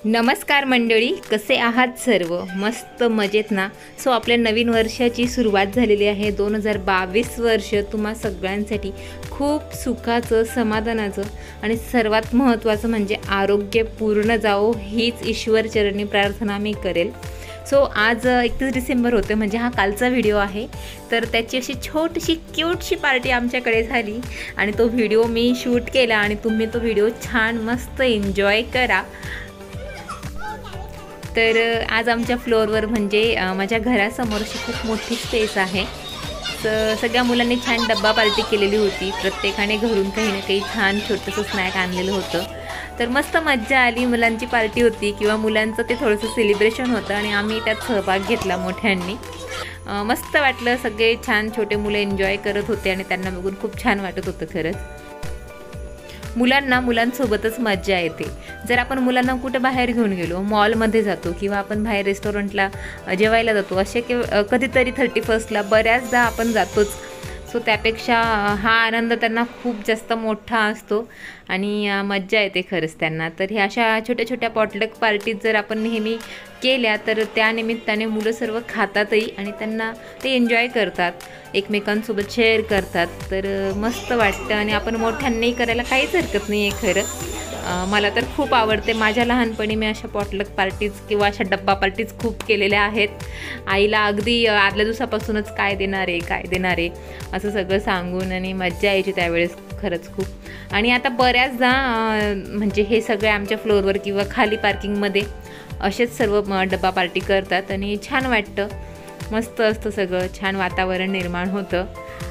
नमस्कार मंडळी, कसे आहात सर्व? मस्त मजेत ना? सो आपल्या नवीन वर्षाची सुरुवात झालेली आहे. 2022 वर्ष तुम्हा सगळ्यांसाठी खूप सुखाचं, समाधानाचं आणि सर्वात महत्त्वाचं म्हणजे आरोग्यपूर्ण जावो हीच ईश्वरचरणी प्रार्थना मी करेल. सो आज 31 डिसेंबर होते, म्हणजे हा कालचा व्हिडिओ आहे. तर त्याची अशी छोटीशी क्यूटशी पार्टी आमच्याकडे झाली आणि तो व्हिडिओ मी शूट केला आणि तुम्ही तो व्हिडिओ छान मस्त एन्जॉय करा. तर आज आमच्या फ्लोअरवर म्हणजे माझ्या घरासमोर अशी खूप मोठी स्पेस आहे. तर सगळ्या मुलांनी छान डब्बा पार्टी केलेली होती. प्रत्येकाने घरून काही ना काही छान छोटंसं स्नॅक आणलेलं होतं. तर मस्त मज्जा आली. मुलांची पार्टी होती किंवा मुलांचं ते थोडंसं सेलिब्रेशन होतं आणि आम्ही त्यात सहभाग घेतला मोठ्यांनी. मस्त वाटलं. सगळे छान छोटे मुलं एन्जॉय करत होते आणि त्यांना बघून खूप छान वाटत होतं. खरंच मुलांसोबतच मज्जा येते. जर आपण मुलांना कुठं बाहेर घेऊन गेलो, मॉलमध्ये जातो किंवा आपण बाहेर रेस्टॉरंटला जेवायला जातो, असे कधीतरी 31ला बऱ्याचदा आपण जातोच. सो त्यापेक्षा हा आनंद त्यांना खूप जास्त मोठा असतो आणि मज्जा येते खरंच त्यांना. तर ह्या अशा छोट्या छोट्या पॉटलक पार्टीज जर आपण नेहमी केल्या तर त्या निमित्ताने मुलं सर्व खातातही आणि त्यांना ते एन्जॉय करतात, एकमेकांसोबत शेअर करतात. तर मस्त वाटतं आणि आपण मोठ्यांनी करायला काहीच हरकत नाही आहे खरं. मला तर खूप आवडते. माझ्या लहानपणी मी अशा पॉटलक पार्टीज किंवा अशा डब्बा पार्टीज खूप केलेल्या आहेत. आईला अगदी आदल्या दिवसापासूनच काय देणार आहे असं सगळं सांगून आणि मज्जा यायची त्यावेळेस खरंच खूप. आणि आता बऱ्याचदा म्हणजे हे सगळे आमच्या फ्लोअरवर किंवा खाली पार्किंगमध्ये असेच सर्व डब्बा पार्टी करतात आणि छान वाटतं. मस्त असतं सगळं, छान वातावरण निर्माण होतं.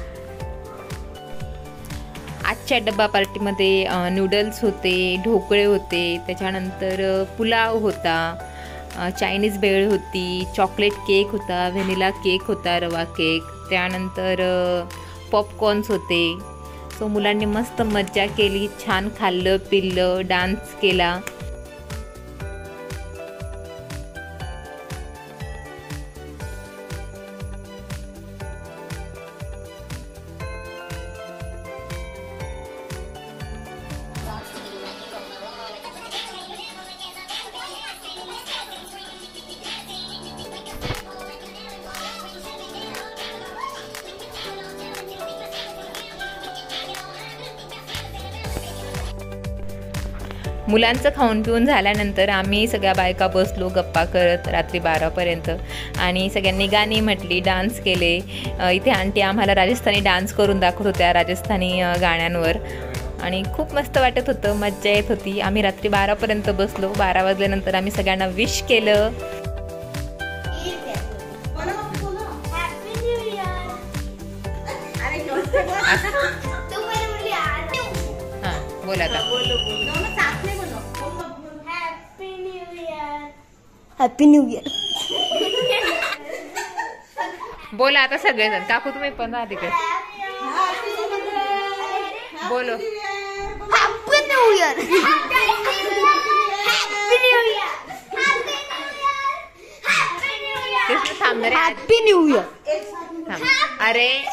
आजच्या डब्बा पार्टीमध्ये नूडल्स होते, ढोकळे होते, त्याच्यानंतर पुलाव होता, चायनीज भेळ होती, चॉकलेट केक होता, व्हॅनिला केक होता, रवा केक, त्यानंतर पॉपकॉर्न्स होते. सो मुलांनी मस्त मज्जा केली, छान खाल्लं पिल्लं, डान्स केला. मुलांचं खाऊन पिऊन झाल्यानंतर आम्ही सगळ्या बायका बसलो गप्पा करत रात्री 12पर्यंत आणि सगळ्यांनी गाणी म्हटली, डान्स केले. इथे आंटी आम्हाला राजस्थानी डान्स करून दाखवत होत्या, राजस्थानी गाण्यांवर, आणि खूप मस्त वाटत होतं, मज्जा येत होती. आम्ही रात्री 12पर्यंत बसलो. 12 वाजल्यानंतर आम्ही सगळ्यांना विश केलं. हां बोला आता. Happy new year. बोला आता सगळेजण. काकू तुम्ही पण आधी कर. बोलो हॅपी न्यू इयर. थांबणार. Happy new year. अरे